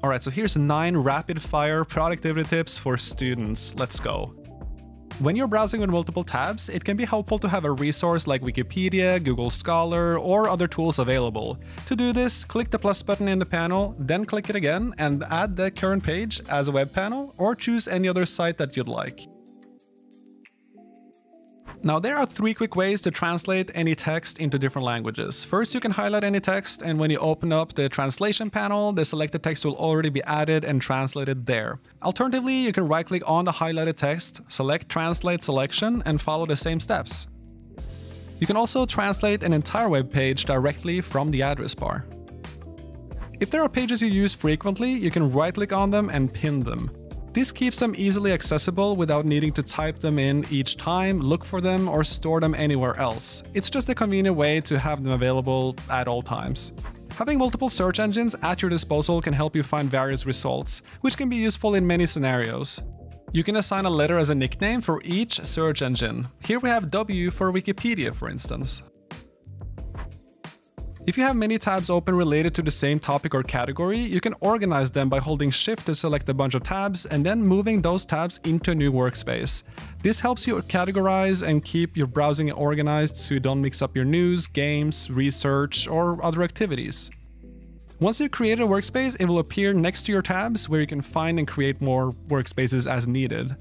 Alright, so here's 9 rapid-fire productivity tips for students. Let's go. When you're browsing with multiple tabs, it can be helpful to have a resource like Wikipedia, Google Scholar, or other tools available. To do this, click the plus button in the panel, then click it again and add the current page as a web panel, or choose any other site that you'd like. Now, there are 3 quick ways to translate any text into different languages. First, you can highlight any text, and when you open up the translation panel, the selected text will already be added and translated there. Alternatively, you can right-click on the highlighted text, select Translate Selection, and follow the same steps. You can also translate an entire web page directly from the address bar. If there are pages you use frequently, you can right-click on them and pin them. This keeps them easily accessible without needing to type them in each time, look for them, or store them anywhere else. It's just a convenient way to have them available at all times. Having multiple search engines at your disposal can help you find various results, which can be useful in many scenarios. You can assign a letter as a nickname for each search engine. Here we have W for Wikipedia, for instance. If you have many tabs open related to the same topic or category, you can organize them by holding Shift to select a bunch of tabs and then moving those tabs into a new workspace. This helps you categorize and keep your browsing organized so you don't mix up your news, games, research, or other activities. Once you've created a workspace, it will appear next to your tabs where you can find and create more workspaces as needed.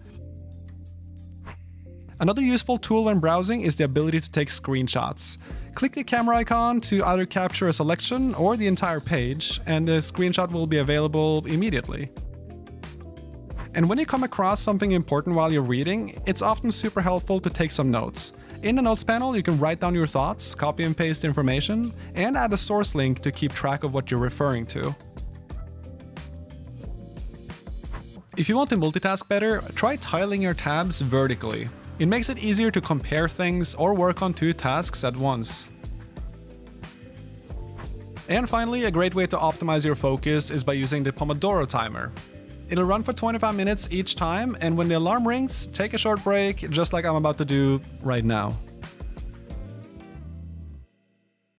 Another useful tool when browsing is the ability to take screenshots. Click the camera icon to either capture a selection or the entire page, and the screenshot will be available immediately. And when you come across something important while you're reading, it's often super helpful to take some notes. In the Notes panel, you can write down your thoughts, copy and paste information, and add a source link to keep track of what you're referring to. If you want to multitask better, try tiling your tabs vertically. It makes it easier to compare things or work on 2 tasks at once. And finally, a great way to optimize your focus is by using the Pomodoro timer. It'll run for 25 minutes each time, and when the alarm rings, take a short break, just like I'm about to do right now.